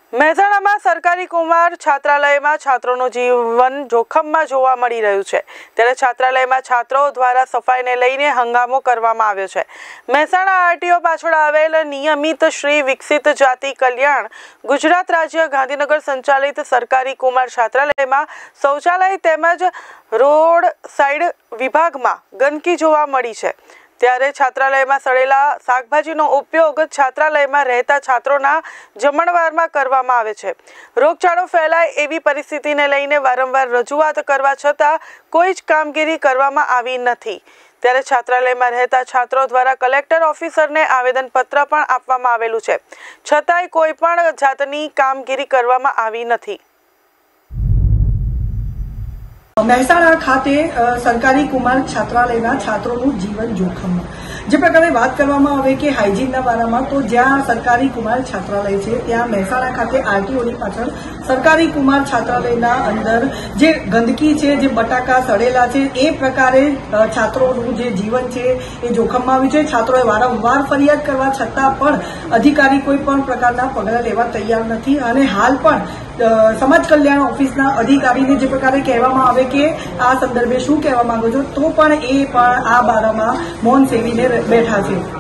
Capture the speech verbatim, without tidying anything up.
મહેસાણામાં સરકારી કુમાર છાત્રાલયમાં છાત્રોનું જીવન જોખમમાં જોવા મળી રહ્યું છે, ત્યારે છાત્રાલયમાં છાત્રો દ્વારા સફાઈને લઈને હંગામો કરવામાં આવ્યો છે। મહેસાણા આરટીઓ પાછળ આવેલ નિયમિત શ્રી વિકસિત જાતિ કલ્યાણ ગુજરાત રાજ્ય ગાંધીનગર સંચાલિત સરકારી કુમાર છાત્રાલયમાં શૌચાલય તેમજ રોડ સાઇડ વિભાગમાં ગંદકી જોવા મળી છે। ત્યારે છાત્રાલયમાં સડેલા શાકભાજીનો ઉપયોગ છાત્રાલયમાં રહેતા છાત્રોના જમણવારમાં કરવામાં આવે છે। રોગચાળો ફેલાય એવી પરિસ્થિતિને લઈને વારંવાર રજૂઆત કરવા છતાં કોઈ જ કામગીરી કરવામાં આવી નથી। ત્યારે છાત્રાલયમાં રહેતા છાત્રો દ્વારા કલેક્ટર ઓફિસરને આવેદનપત્ર પણ આપવામાં આવેલું છે, છતાંય કોઈ પણ જાતની કામગીરી કરવામાં આવી નથી। મહેસાણા ખાતે સરકારી કુમાર છાત્રાલયના છાત્રોનું જીવન જોખમમાં જે પ્રકારે વાત કરવામાં આવે કે હાઇજીનના બારામાં, તો જ્યાં સરકારી કુમાર છાત્રાલય છે ત્યાં મહેસાણા ખાતે આરટીઓની પાછળ સરકારી કુમાર છાત્રાલયના અંદર જે ગંદકી છે, જે બટાકા સડેલા છે, એ પ્રકારે છાત્રોનું જે જીવન છે એ જોખમમાં આવ્યું છે। છાત્રોએ વારંવાર ફરિયાદ કરવા છતાં પણ અધિકારી કોઈ પણ પ્રકારના પગલાં લેવા તૈયાર નથી અને હાલ પણ સમાજ કલ્યાણ ઓફિસના અધિકારીને જે પ્રકારે કહેવામાં આવે કે આ સંદર્ભે શું કહેવા માંગો છો, તો પણ એ પણ આ બારામાં મૌન સેવીને બેઠા છે।